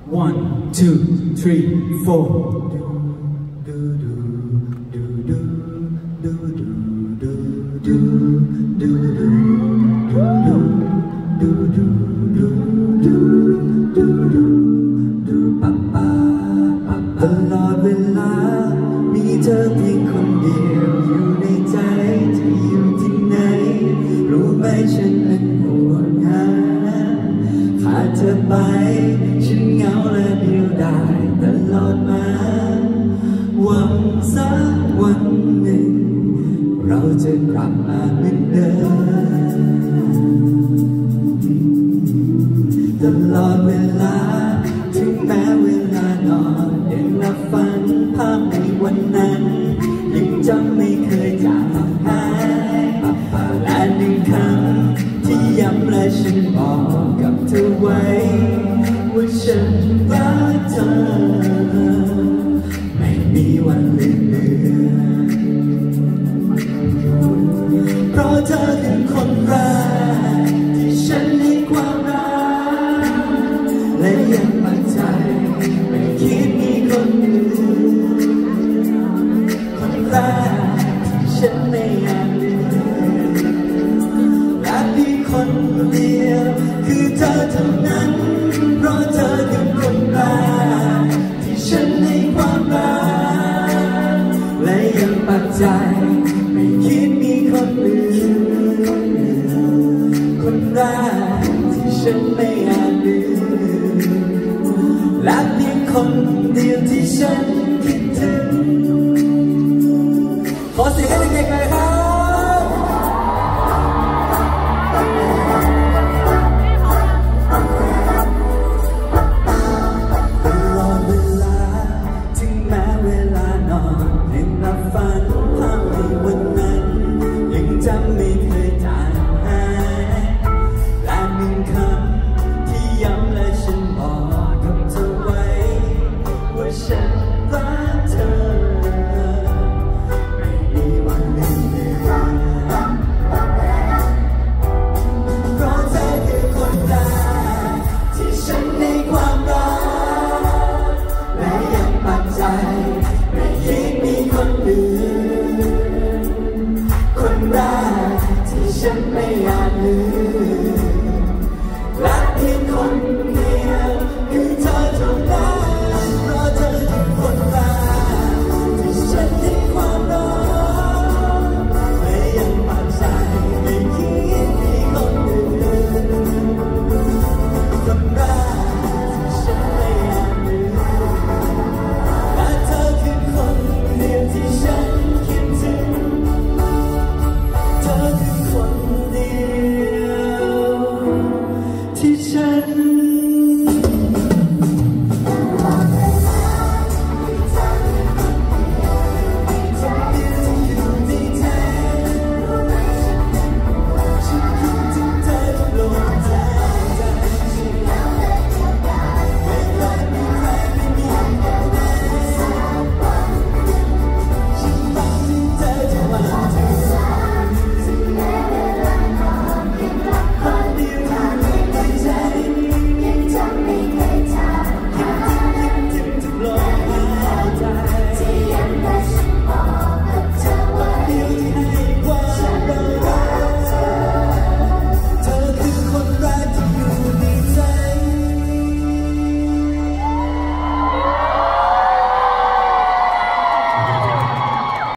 1, 2, 3, 4.ตลอดเวลามีเธอเพียงคนเดียวอยู่ในใจเธออยู่ที่ไหนรู้ไหมฉันนั้นห่วงหาขาดเธอไปฉันเหงาและเดียวดายตลอดมาหวังสักวันหนึ่งเราจะกลับมาเหมือนเดิมตลอดเวลาถึงแม้เวลานอนยังนับฝันภาพในวันนั้นยังจำไม่เคยจางหายและหนึ่งคำที่ย้ำและฉันบอกกับเธอไว้ว่าฉันรักเธอไม่มีวันลืมเลือนเพราะเธอคือคนแรกที่ฉันให้ความรักและยังมั่นใจไม่คิดมีคนอื่นคนแรกที่ฉันไม่อยากลืมและมีคนเดียวคือเธอเท่านั้นเพราะเธอคือคนแรกที่ฉันให้ความรักและยังปักใจไม่คิดมีคนอื่นคนแรกที่ฉันไม่อยากลืมและเพียงคนเดียวที่ฉันคิดถึงขอเสียงให้เด็กๆหน่อยครับ